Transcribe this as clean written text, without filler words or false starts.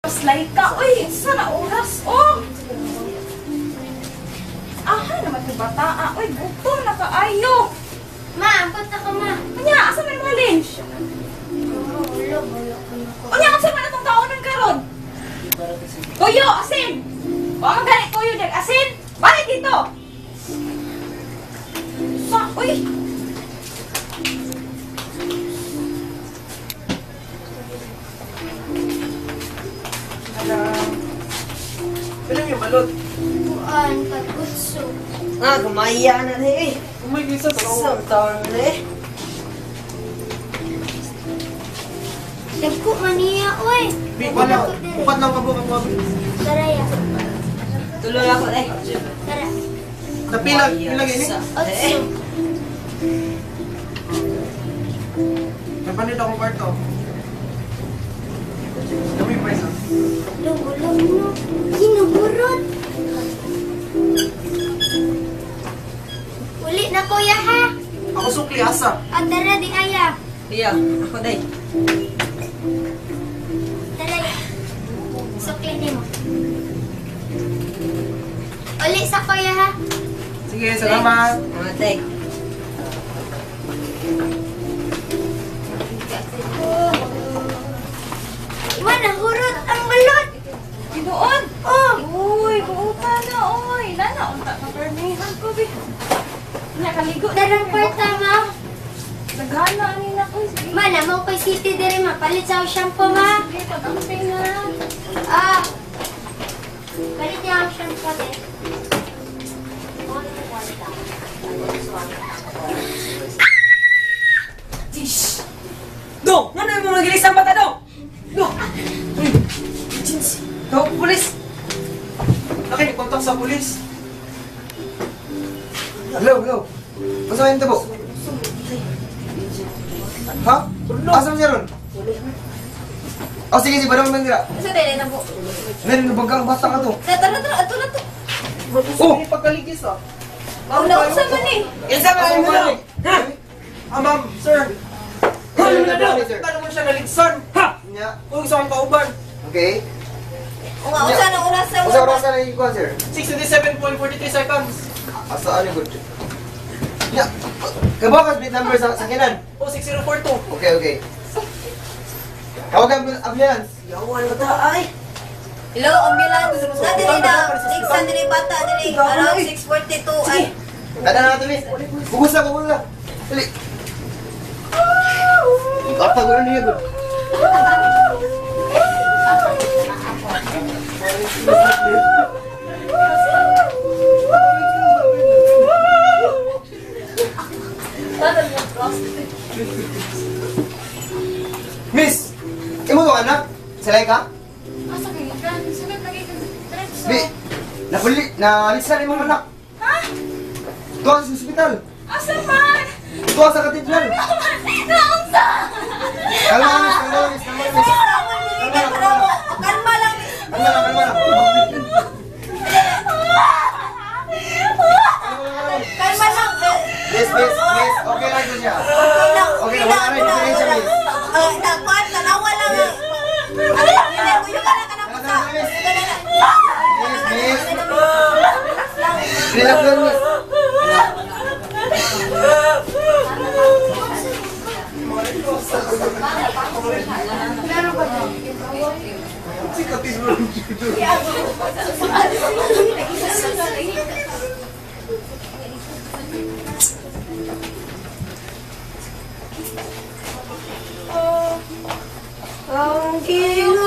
Slay ka. Uy, sana oras. Oh! Aha naman yung bata. Uy, gutom na kaayo. Ma, ambot ako, ma. Kanya, asa may mga lunch? Kanya, asa man itong kaunan karon? Kuyo, asin! O, ang ganit kuyo din. Asin! Balik dito! Uy! Pwede yung balot. Buwan, pagkutso. Kumaya na na eh. Umay gisa sa Isang taon na eh. Dagko maniya, oy. Wala. Upat lang ka po kang wabi. Tara ya. Tuloy ako eh. Tara. Napilag. Pilag ini. Otso. Napanit akong kwarto. Dami pa isa. Lugulang mo. Ginuburot. Uli na kuya ha. Ako sukli asa. Tara di aya. Iya, ako day. Tara ya. Sukli ni mo. Uli sa kuya ha. Sige, salamat. Mga day. Iwan, nahurot ang balot. Ginoon! Oh. Uy, buuta na, uy! Nana, unta na permihan ko, be. Nakaligo. Darang kwarta, ma. Nagana, anina ko. Sige. Ma, namaw ko'y city diri, ma. Palit sa shampoo, ma. Sige, pag-amping na. Ah. Palit niya ang shampoo, de. Tish! Do! Ano yung mga gilis ang bata do? Do! Uy! Agency! Tawag po pulis! Nakikontak sa pulis. Hello, hello. Masa kayo tabo? Ha? Asa mo siya ron? Oh, sige, sige. Parang mandira. Sa dali na po. Narinig bata ka to. Tara, ato na to. Oh! Pagkaligis ah. Mauna ko sa man eh. Isa ba yung mga? Ha? Ah, ma'am, sir. Ano na daw? Ano mo siya naligsan? Ha? Nya. Kung gusto kong kauban. Okay. O nga, usa na oras sa Usa oras na ikuha, sir. 67.43 seconds. Asa ano good? Nya. Kabakas bit number sa sakinan. O, 6042. Okay, okay. Tawagan ang ambulance. Yawan bata ay! Hello, ambulance. Na dili na. Iksan dili bata dili. Around 6:42 ay. Kada na natin, miss. Bugos na. Dali. Apa gulo niya, good? Miss! Imo to anak? Salay ka? Asa kay kan? Sunod lagi ka diretso. Di. Nalisan imong anak. Ha? Tuwa sa ospital. Asa man? Tuwa sa katedral. Naunsa? Kalma, miss. Kalma lang. Kalma lang. Kalma lang. Miss. Okay lang siya. Okay, wala na diferensya, miss. Dapat tanawa lang. Kuya ka na pusa. Miss. Relax lang, miss. Ang cute.